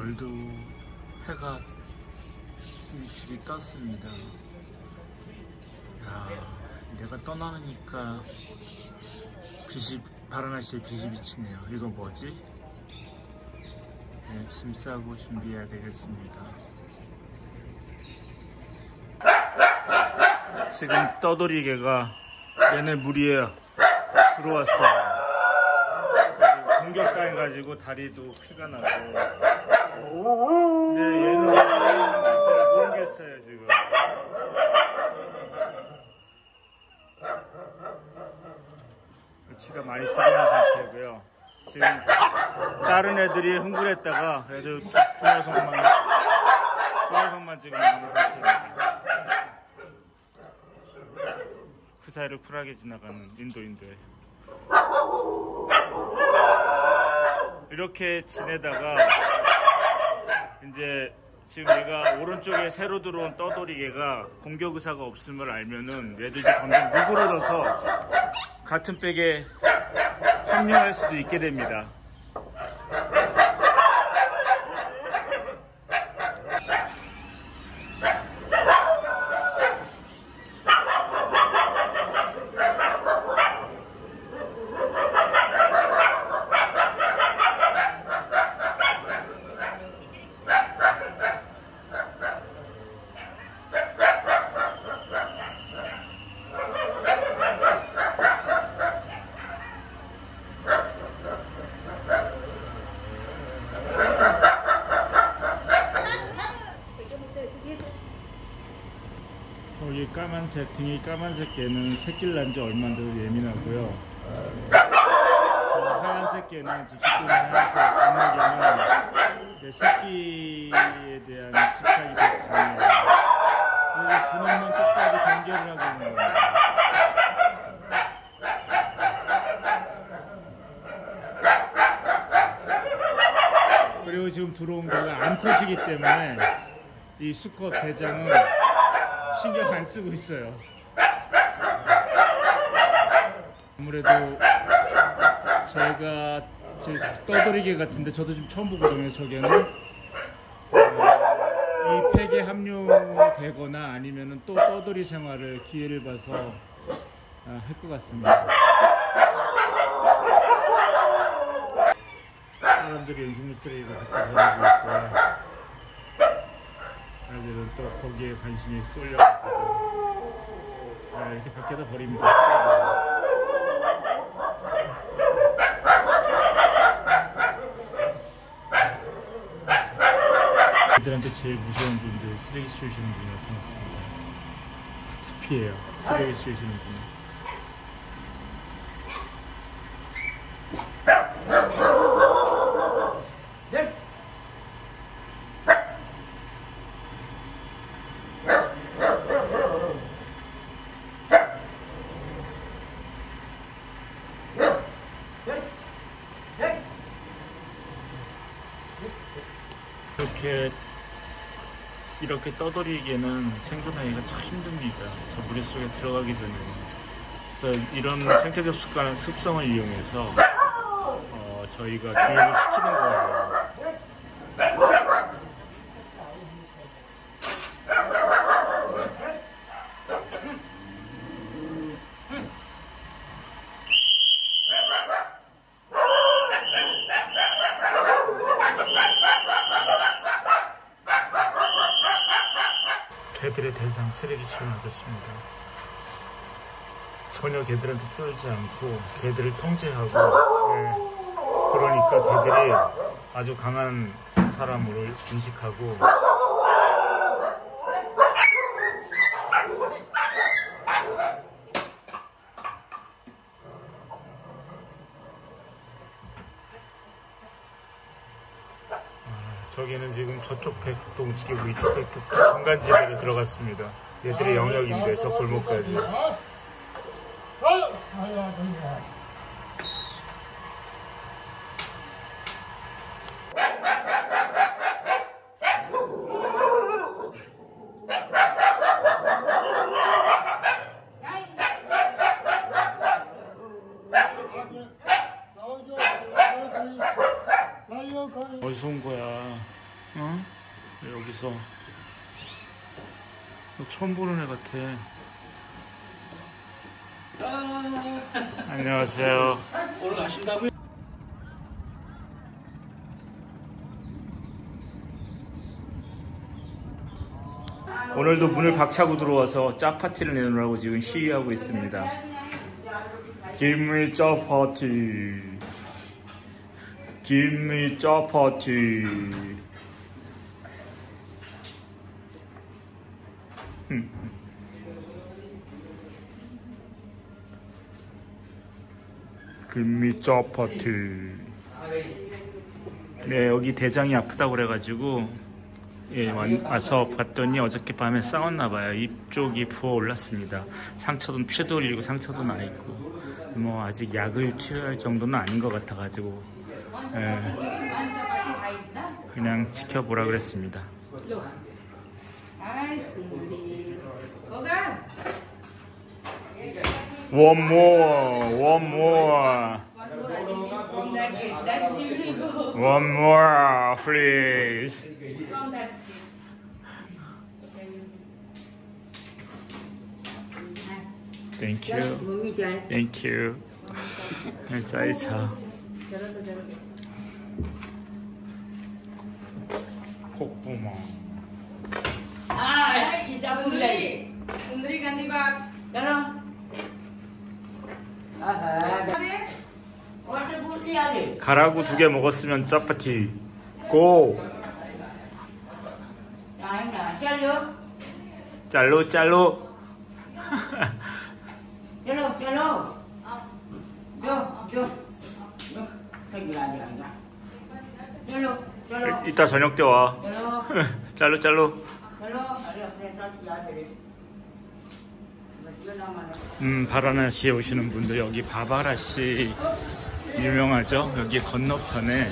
오늘도 해가 일출이 떴습니다. 야, 내가 떠나니까 바라나시에 빛이 비치네요. 이거 뭐지? 네, 짐 싸고 준비해야 되겠습니다. 지금 떠돌이개가 얘네 무리에 들어왔어요. 공격당해가지고 다리도 피가 나고. 근데 얘는 잘 모르겠어요 지금. 치가 많이 쓰러진 상태고요. 지금 다른 애들이 흥분했다가 그래도 중여성만 지금 남은 상태입니다. 그 사이를 쿨하게 지나가는 인도인들. 이렇게 지내다가 이제 지금 얘가 오른쪽에 새로 들어온 떠돌이개가 공격 의사가 없음을 알면은 얘들이 점점 누그러져서 같은 백에 합류할 수도 있게 됩니다. 여기 까만색, 등이 까만색 개는 새끼를 낳은 지 얼마 안 돼서 예민하고요. 하얀색 개는 집시도는 하얀색 까만 개는 새끼에 대한 집착이 되게 강해요. 그래서 두 놈만 끝까지 경계를 하고 있는 겁니다. 그리고 지금 들어온 개가 암컷이기 때문에 이 수컷 대장은 신경 안 쓰고 있어요. 아무래도 제가 떠돌이개 같은데 저도 지금 처음 보거든요. 저게는 이 팩에 합류되거나 아니면은 또 떠돌이 생활을 기회를 봐서 할 것 같습니다. 사람들이 음식물 쓰레기가 갖다 버리고 있고 아이들은 또 거기에 관심이 쏠려가지고 이렇게 밖에다 버립니다. 애들한테 제일 무서운 분들 쓰레기 치우시는 분이 나타났습니다. 피해요. 쓰레기 치우시는 분이. 이렇게 떠돌이개는 생존하기가 참 힘듭니다. 저 물속에 들어가기 전에. 그래서 이런 생태적 습성을 이용해서 저희가 교육을 시키는 거예요. 개들의 대상 쓰레기 치우는 아저씨입니다. 전혀 개들한테 쫄지 않고 개들을 통제하고 그러니까 개들이 아주 강한 사람으로 인식하고 저기는 지금 저쪽 백도 움직이고 이쪽 백도 중간 지대로 들어갔습니다. 얘들의 영역인데 저 골목까지. 어디서 온 거야? 어? 여기서 처음 보는 애 같아. 안녕하세요. 오늘 가신다고요? 오늘도 문을 박차고 들어와서 짜파티를 내놓으라고 지금 시위하고 있습니다. Give me 짜파티. Give me 짜파티. Give me 짜파티. 네, 여기 대장이 아프다고 그래가지고 예, 와서 봤더니 어저께 밤에 싸웠나봐요. 입쪽이 부어 올랐습니다. 상처도 피도 흘리고 상처도 나 있고 뭐 아직 약을 치료할 정도는 아닌 것 같아가지고 예, 그냥 지켜보라 그랬습니다. One more, one more, one more, please. Thank you. Thank you. 짜이차. 콧구멍. Undri ganti bag. 가라구 2개 먹었으면 짜파티. 고. 짤로 짤로. 이따 저녁 때 와. 짤로 짤로. 바라나시에 오시는 분들 여기 바바라시 유명하죠? 여기 건너편에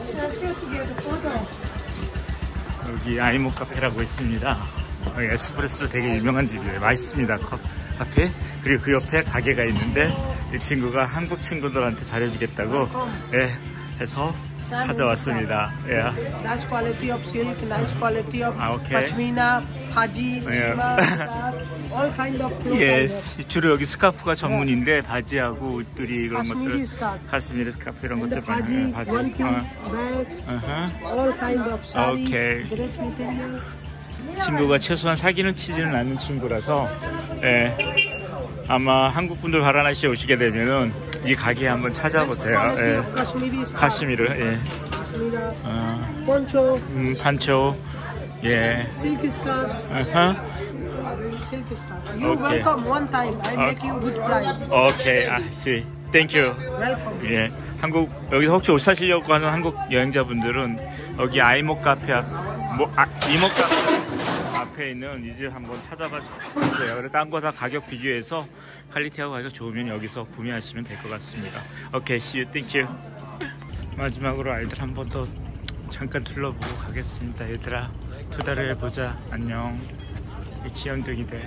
여기 아이모 카페라고 있습니다. 여기 에스프레소 되게 유명한 집이에요. 맛있습니다. 카페. 그리고 그 옆에 가게가 있는데 이 친구가 한국 친구들한테 잘해주겠다고 예, 해서 찾아왔습니다. 예. Nice quality of silk, nice quality of okay. pashmina, haji, chima, all kind of clothes. Yes. 주로 여기 스카프가 전문인데 바지하고 옷들이 그런 Kashmiri 것들, scarf. 카스미르 스카프 이런 And the 것들 baji, 많아요. one piece, bag, all kind of sari, Okay. dress material. 친구가 최소한 사기는 치지는 않는 친구라서 예, 아마 한국 분들 바라나시에 오시게 되면은 이 가게 한번 찾아보세요. Quality 예. of Kashmiri scarf. 카시미르, 예. Kashmira, poncho, 판초, 예. silk scarf, silk scarf. You Okay. welcome one time. I make you good price. 오케이, 씨, 땡큐. Welcome. 예, 한국 여기서 혹시 옷 사시려고 하는 한국 여행자분들은 여기 아이모 카페 앞, 이모 카페 앞에 있는 이 집 한번 찾아봐 주세요. 그리고 딴 거 다 가격 비교해서 퀄리티하고 가격 좋으면 여기서 구매하시면 될 것 같습니다. 오케이, see you, thank you. 마지막으로 아이들 한 번 더 잠깐 둘러보고 가겠습니다. 얘들아, 투다를 해보자. 안녕. 이 귀염둥이들.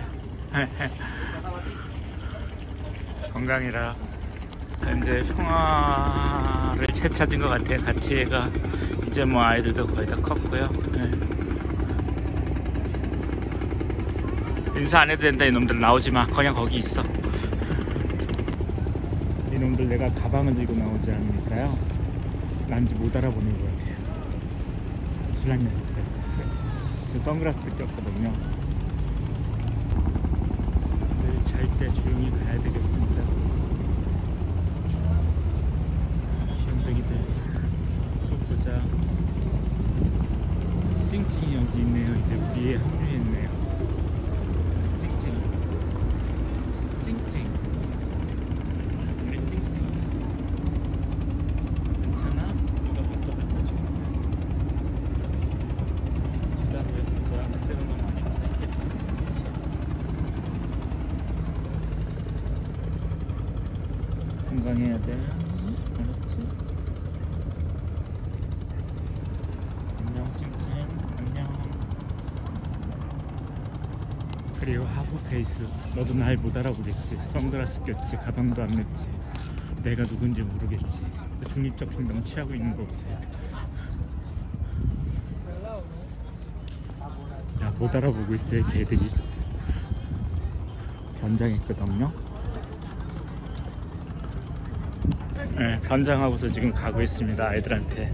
건강해라. 이제 평화를 채찾은 것 같아요. 가티에가 이제 뭐 아이들도 거의 다 컸고요. 네. 인사 안 해도 된다. 이놈들 나오지 마. 그냥 거기 있어. 이놈들 내가 가방을 들고 나오지 않으니까요. 난지 못 알아보는 것 같아요. 순한 녀석들. 그 선글라스도 꼈거든요. 내일 잘 때 조용히 가야 되겠습니다. 또 보자. 찡찡이 여기 있네요. 이제 우리에 합류했네요. 찡찡. 찡찡. 우리 찡찡. 괜찮아? 누가 밥도 갖다 줄까? 기다려 보자. 그때는 너무 많이 기다리겠다. 그치? 건강해야 돼. 알았지? 안녕 찡찡. 안녕. 그리고 하프페이스. 너도 날 못 알아보겠지. 선글라스 꼈지. 가방도 안 맸지. 내가 누군지 모르겠지. 중립적 행동 취하고 있는 거 보세요. 못 알아보고 있어요. 개들이 변장했거든요. 네, 변장하고서 지금 가고 있습니다. 아이들한테.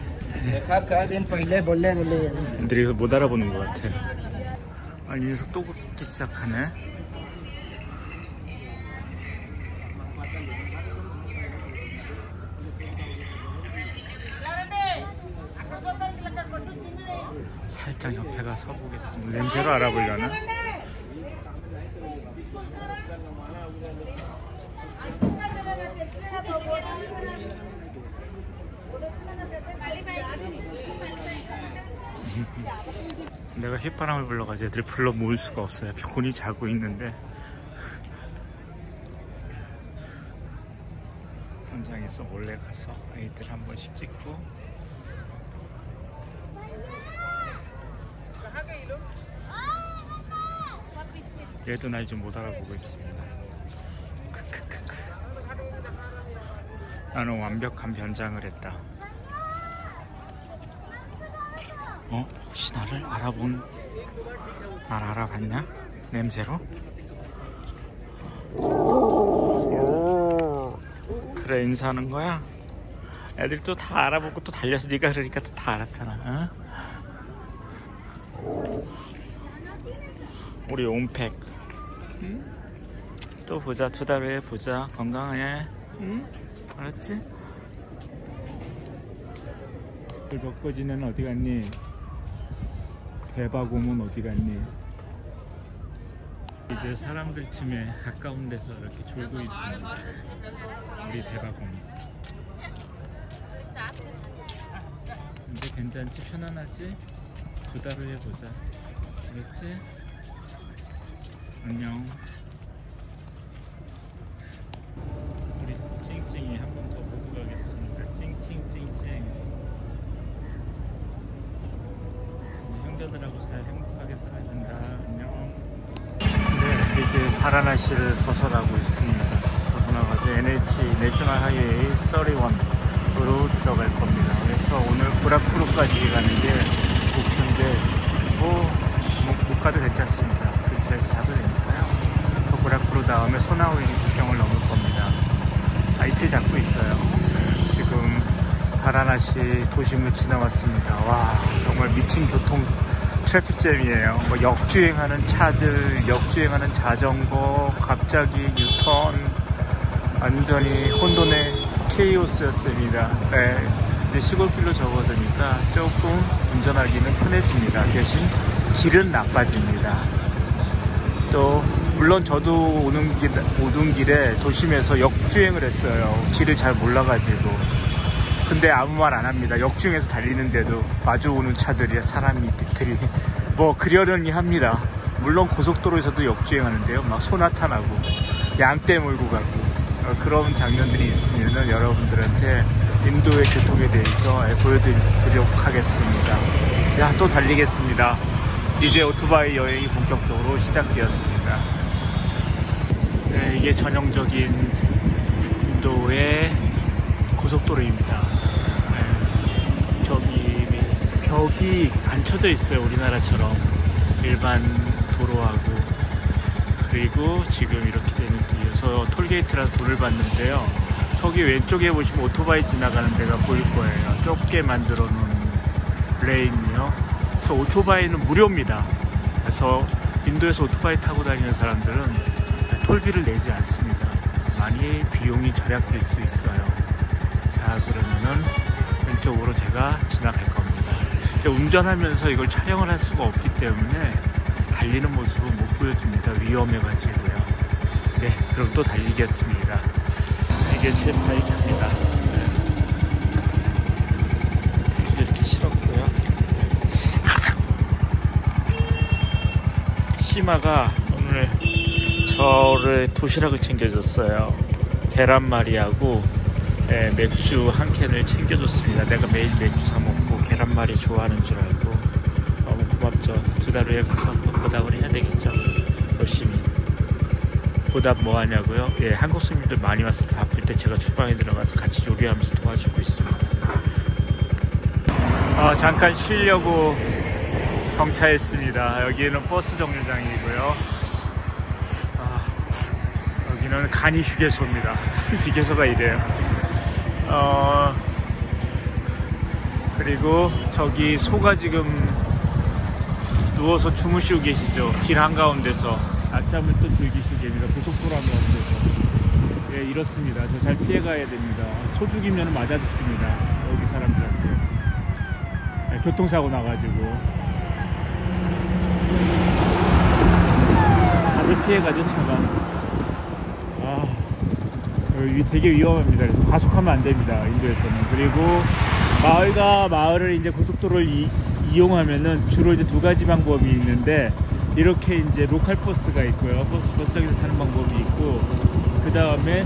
애들이 못 알아보는 것 같아요. 이 녀석 또 걷기 시작하네. 살짝 옆에 가서 보겠습니다. 냄새로 알아보려나? 내가 휘파람을 불러가지고 애들 불러 모을 수가 없어요. 곤히 자고 있는데. 현장에서 몰래 가서 아이들 한 번씩 찍고. 얘도 날 좀 못 알아보고 있습니다. 크크크크. 나는 완벽한 변장을 했다. 혹시 나를 날 알아봤냐? 냄새로? 그래, 인사하는 거야? 애들 또 다 알아보고 또 달려서 네가 그러니까 또 다 알았잖아. 우리 온팩. 또 보자. 2달 후에 보자. 건강해. 알았지? 벚꽃이는 어디 갔니? 대바곰은 어디 갔니? 이제 사람들 틈에 가까운 데서 이렇게 졸고 있습니다. 우리 대바곰. 이제 괜찮지? 편안하지? 2달 후에 보자. 알았지? 안녕. 우리 찡찡이 한 번 더 보고 가겠습니다. 찡찡찡찡. 형제들하고 잘 행복하게 살아야 된다. 안녕. 네, 이제 바라나시를 벗어나고 있습니다. 벗어나가지고 NH 내셔널 하이웨이 31으로 들어갈 겁니다. 그래서 오늘 고라크루까지 가는 게 목표인데 못 가도 괜찮습니다. 근처에서 자도 되니까요. 또 고라크루 다음에 소나우이 국경을 넘을 겁니다. 이틀 잡고 있어요. 네, 지금 바라나시 도심을 지나왔습니다. 와, 정말 미친 교통 트래픽잼이에요. 뭐 역주행하는 차들, 역주행하는 자전거, 갑자기 유턴, 완전히 혼돈의 케이오스였습니다. 네, 이제 시골길로 접어드니까 조금 운전하기는 편해집니다. 대신 길은 나빠집니다. 또 물론 저도 오는 길에 도심에서 역주행을 했어요. 길을 잘 몰라가지고. 근데 아무 말 안 합니다. 역주행해서 달리는데도 마주오는 차들이 사람들이 뭐 그러려니 합니다. 물론 고속도로에서도 역주행하는데요. 막 소나타나고 양떼 몰고 가고 그런 장면들이 있으면 여러분들한테 인도의 교통에 대해서 보여드리도록 하겠습니다. 야, 또 달리겠습니다. 이제 오토바이 여행이 본격적으로 시작되었습니다. 네, 이게 전형적인 인도의 고속도로입니다. 네, 저기 벽이 안 쳐져 있어요. 우리나라처럼 일반 도로하고. 그리고 지금 이렇게 되는 뒤에서 톨게이트라서 돈을 받는데요. 저기 왼쪽에 보시면 오토바이 지나가는 데가 보일 거예요. 좁게 만들어 놓은 레인이요. 그래서 오토바이는 무료입니다. 그래서 인도에서 오토바이 타고 다니는 사람들은 톨비를 내지 않습니다. 많이 비용이 절약될 수 있어요. 자, 그러면은 왼쪽으로 제가 지나갈 겁니다. 운전하면서 이걸 촬영을 할 수가 없기 때문에 달리는 모습은 못 보여줍니다. 위험해가지고요. 네, 그럼 또 달리겠습니다. 이게 제 바이크입니다. 네. 이렇게 실었고요. 시마가 오늘 저를 도시락을 챙겨줬어요. 계란말이하고 맥주 한 캔을 챙겨줬습니다. 내가 매일 맥주 사 먹고 계란말이 좋아하는 줄 알고 너무 고맙죠. 2달 후에 가서 보답을 해야 되겠죠. 열심히. 보답 뭐 하냐고요? 예, 한국 손님들 많이 왔을 때 바쁠 때 제가 주방에 들어가서 같이 요리하면서 도와주고 있습니다. 잠깐 쉬려고 정차했습니다. 여기는 버스 정류장이고요. 여기는 간이 휴게소입니다. 휴게소가 이래요. 그리고 저기 소가 지금 누워서 주무시고 계시죠. 길 한가운데서 낮잠을 또 즐기시고 계십니다. 고속도로 한가운데서. 예, 이렇습니다. 저 잘 피해가야 됩니다. 소 죽이면 맞아 죽습니다. 여기 사람들한테. 예, 교통사고 나가지고. 다들 피해가죠, 차가. 여기 되게 위험합니다. 그래서 과속하면 안 됩니다. 인도에서는. 그리고 마을과 마을을 이제 고속도로를 이용하면은 주로 이제 두 가지 방법이 있는데, 이렇게 이제 로컬 버스가 있고요. 버스역에서 타는 방법이 있고, 그 다음에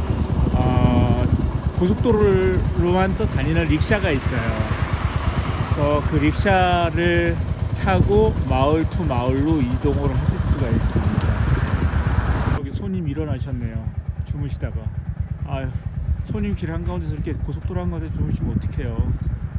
고속도로로만 또 다니는 릭샤가 있어요. 그래서 그 릭샤를 타고 마을 투 마을로 이동을 하실 수가 있습니다. 여기 손님 일어나셨네요. 주무시다가. 아유, 손님 길 한가운데서 이렇게 고속도로 한가운데 주무시면 어떡해요.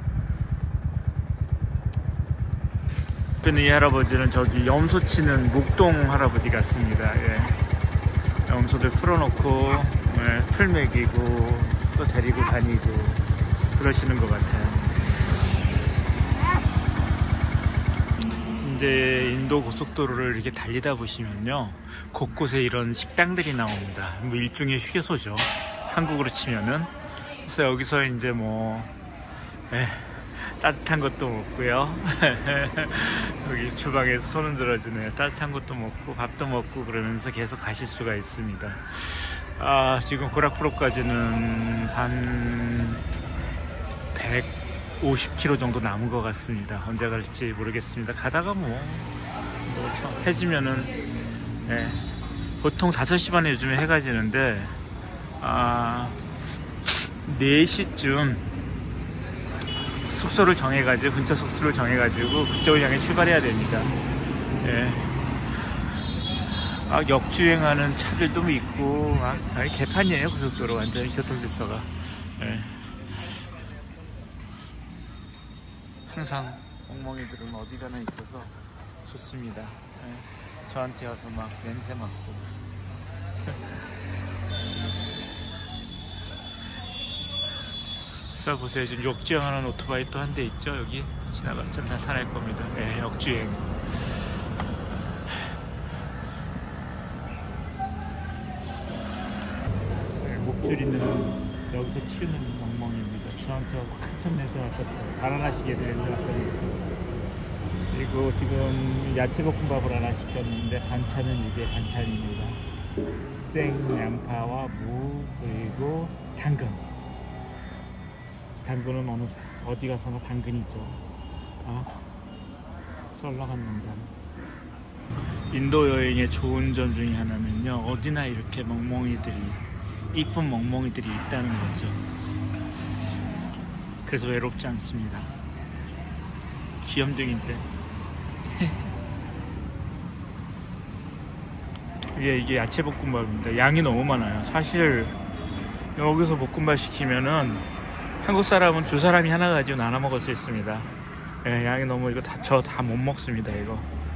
이 할아버지는 저기 염소 치는 목동 할아버지 같습니다. 예. 염소들 풀어놓고, 예, 풀 먹이고 또 데리고 다니고 그러시는 것 같아요. 이제 인도 고속도로를 이렇게 달리다 보시면요, 곳곳에 이런 식당들이 나옵니다. 뭐 일종의 휴게소죠, 한국으로 치면은. 그래서 여기서 이제 뭐 따뜻한 것도 먹고요. 여기 주방에서 손 흔들어주네요. 따뜻한 것도 먹고 밥도 먹고 그러면서 계속 가실 수가 있습니다. 지금 고락푸로까지는 한 150km 정도 남은 것 같습니다. 언제 갈지 모르겠습니다. 가다가 해지면은, 보통 5시 반에 요즘에 해가 지는데 4시쯤 숙소를 정해가지고, 근처 숙소를 정해가지고 그쪽을 향해 출발해야 됩니다. 역주행하는 차들도 있고, 개판이에요. 고속도로 완전히 교통질서가. 항상 멍멍이들은 어디 가나 있어서 좋습니다. 저한테 와서 막 냄새 맡고. 자, 보세요. 지금 역주행하는 오토바이 또 한 대 있죠. 여기 지나가면 나타날 겁니다. 역주행. 목줄 있는 여기서 키우는 멍멍이입니다. 저한테 와서 한참 냄새 맡았어요. 바나나시계들 냄새 맡았는데. 그리고 지금 야채볶음밥을 하나 시켰는데 반찬은 이게 반찬입니다. 생양파와 무, 그리고 당근. 당근은 어디 가서나 당근이죠. 썰렁합니다. 인도 여행의 좋은 점 중에 하나는요, 어디나 이렇게 이쁜 멍멍이들이 있다는 거죠. 그래서 외롭지 않습니다. 귀염둥인데. 이게 야채볶음밥입니다. 양이 너무 많아요. 사실 여기서 볶음밥 시키면은 한국 사람은 2사람이 하나 가지고 나눠 먹을 수 있습니다. 양이 너무, 저 다 못 먹습니다. 이거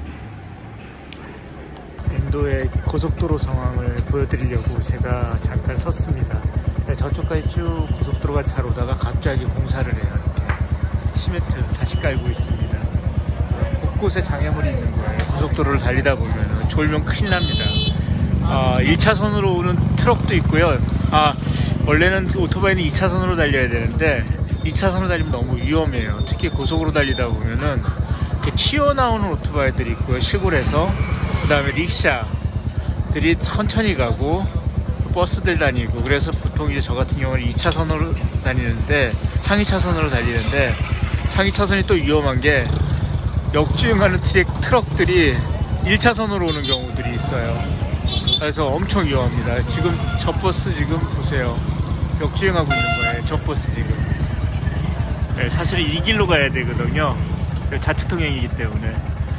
인도의 고속도로 상황을 보여드리려고 제가 잠깐 섰습니다. 저쪽까지 쭉 고속도로가 잘 오다가 갑자기 공사를 해요. 이렇게 시멘트 다시 깔고 있습니다. 곳곳에 장애물이 있는 거예요. 고속도로를 달리다 보면 졸면 큰일 납니다. 1차선으로 오는 트럭도 있고요. 원래는 오토바이는 2차선으로 달려야 되는데 2차선으로 달리면 너무 위험해요. 특히 고속으로 달리다 보면은 이렇게 튀어나오는 오토바이들이 있고요, 시골에서. 그 다음에 릭샤들이 천천히 가고 버스들 다니고. 그래서 보통 이제 저 같은 경우는 2차선으로 다니는데, 상위 차선으로 달리는데, 상위 차선이 또 위험한 게 역주행하는 트럭들이 1차선으로 오는 경우들이 있어요. 그래서 엄청 위험합니다. 지금 저 버스 지금 보세요. 역주행하고 있는 거예요. 저 버스 지금. 사실은 이 길로 가야 되거든요. 좌측 통행이기 때문에.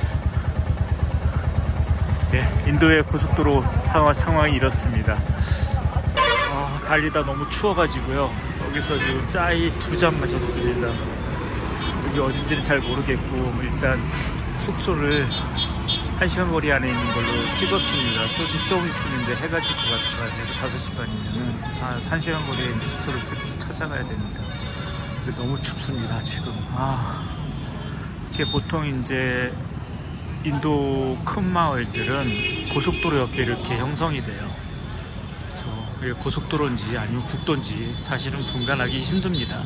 인도의 고속도로 상황이 이렇습니다. 달리다 너무 추워가지고요. 여기서 지금 짜이 2잔 마셨습니다. 여기 어딘지는 잘 모르겠고, 일단 숙소를 1시간 거리 안에 있는 걸로 찍었습니다. 좀 있으면 이제 해가 질 것 같아가지고 5시 반이면은 1시간 거리에 있는 숙소를 찾아가야 됩니다. 근데 너무 춥습니다, 지금. 이게 보통 이제 인도 큰 마을들은 고속도로 옆에 이렇게 형성이 돼요. 그래서 이게 고속도로인지 아니면 국도인지 사실은 분간하기 힘듭니다.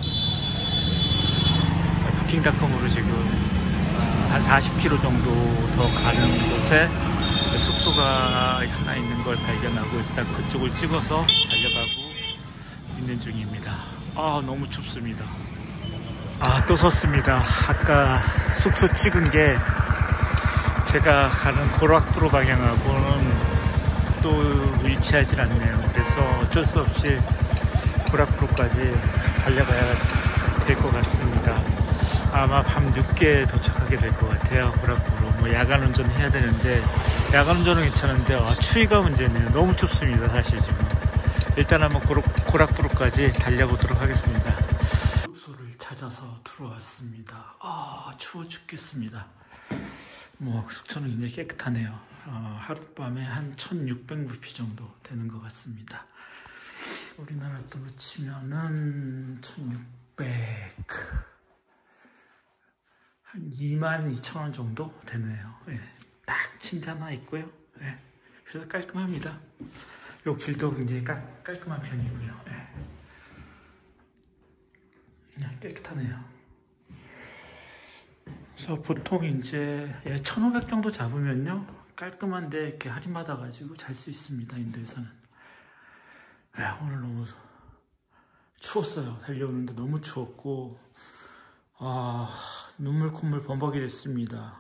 부킹닷컴으로 지금 한 40km 정도 더 가는 곳에 숙소가 하나 있는 걸 발견하고 일단 그쪽을 찍어서 달려가고 있는 중입니다. 너무 춥습니다. 또 섰습니다. 아까 숙소 찍은 게 제가 가는 고락프로 방향하고는 또 일치하지 않네요. 그래서 어쩔 수 없이 고락프로까지 달려가야 될 것 같습니다. 아마 밤 늦게 도착하게 될 것 같아요. 고락프로. 야간 운전 해야 되는데, 야간 운전은 괜찮은데 추위가 문제네요. 너무 춥습니다, 사실 지금. 일단 한번 고락프로까지 달려보도록 하겠습니다. 숙소를 찾아서 들어왔습니다. 추워 죽겠습니다. 숙소는 굉장히 깨끗하네요. 하룻밤에 한 1600루피 정도 되는 것 같습니다. 우리나라 돈으로 치면은 1600, 한 22,000원 정도 되네요. 딱 침대 하나 있고요. 그래서 깔끔합니다. 욕실도 굉장히 깔끔한 편이고요. 그냥 깨끗하네요. 그래서 보통 이제 1,500 정도 잡으면요, 깔끔한데 이렇게 할인받아 가지고 잘 수 있습니다, 인도에서는. 오늘 너무 추웠어요. 달려오는데 너무 추웠고, 눈물 콧물 범벅이 됐습니다.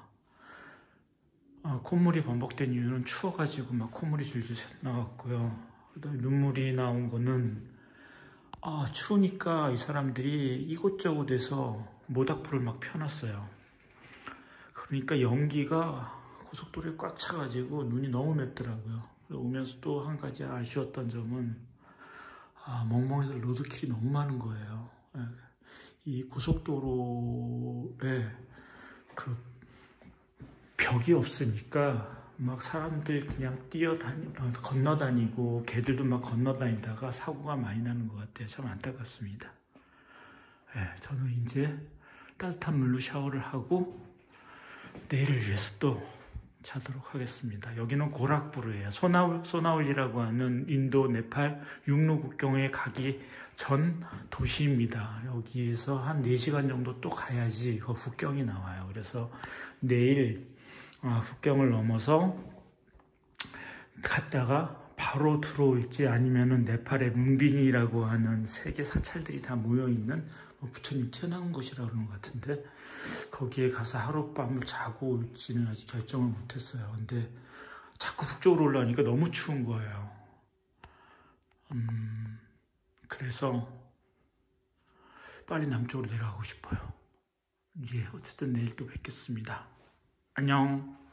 콧물이 범벅된 이유는 추워가지고 막 콧물이 줄줄 나왔고요. 그다음에 눈물이 나온 거는 추우니까 이 사람들이 이곳저곳에서 모닥불을 막 펴놨어요. 그러니까 연기가 고속도로에 꽉 차가지고 눈이 너무 맵더라고요. 오면서 또 한 가지 아쉬웠던 점은 멍멍이들 로드킬이 너무 많은 거예요. 이 고속도로에 그 벽이 없으니까 막 사람들 그냥 건너다니고 개들도 막 건너다니다가 사고가 많이 나는 것 같아요. 참 안타깝습니다. 저는 이제 따뜻한 물로 샤워를 하고 내일을 위해서 또 자도록 하겠습니다. 여기는 고락푸르예요. 소나울이라고 하는 인도 네팔 육로 국경에 가기 전 도시입니다. 여기에서 한 4시간 정도 또 가야지 그 국경이 나와요. 그래서 내일 국경을 넘어서 갔다가 바로 들어올지 아니면은 네팔의 문빈이라고 하는 세계 사찰들이 다 모여있는 부처님 태어난 곳이라고 그러는 것 같은데 거기에 가서 하룻밤을 자고 올지는 아직 결정을 못했어요. 근데 자꾸 북쪽으로 올라오니까 너무 추운 거예요. 그래서 빨리 남쪽으로 내려가고 싶어요. 이제 어쨌든 내일 또 뵙겠습니다. 안녕.